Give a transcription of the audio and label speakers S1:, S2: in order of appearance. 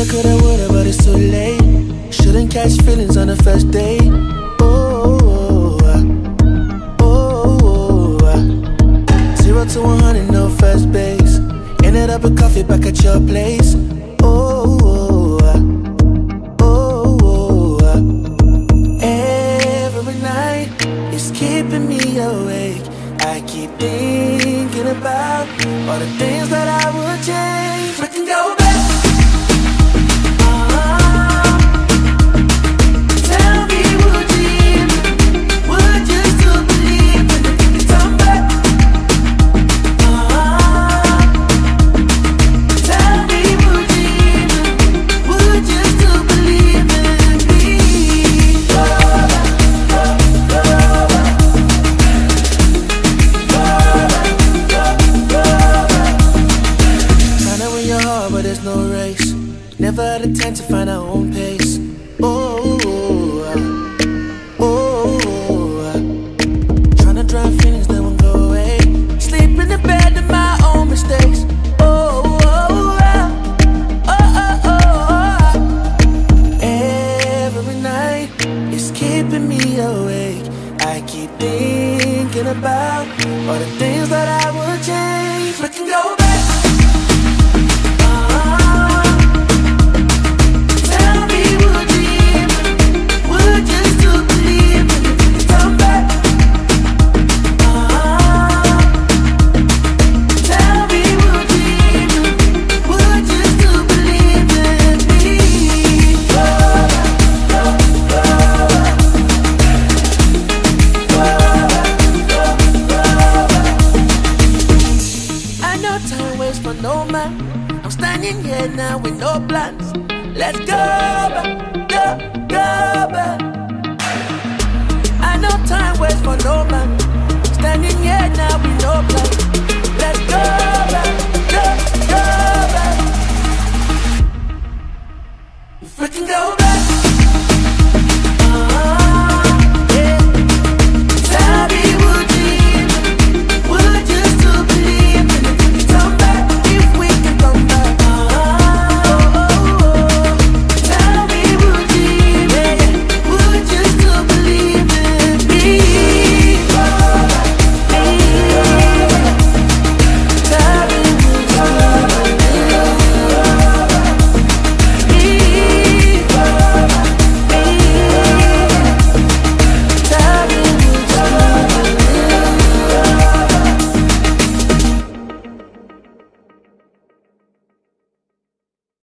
S1: Shoulda, coulda, woulda, but it's too late. Shouldn't catch feelings on the first date. Oh, 0 to 100, no first base. Ended up with coffee back at your place. Every night it's keeping me awake. I keep thinking about all the things that I would change. We can go back. Tell me, would you still believe in the thing that's come back? Tell me, would you still believe in me? Trying to win your heart, but there's no race. Never had a time to find our own pace. Trying to drive feelings that won't go away. Sleep in the bed of my own mistakes. Every night it's keeping me awake. I keep thinking about all the things that I would change. We can go back. Tell me, would you still believe in the thing that's come back? Tell me, would you still believe in me? I know time waits for no man. I'm standing here now with no plans. Let's go back, go back. I know time waits for no man.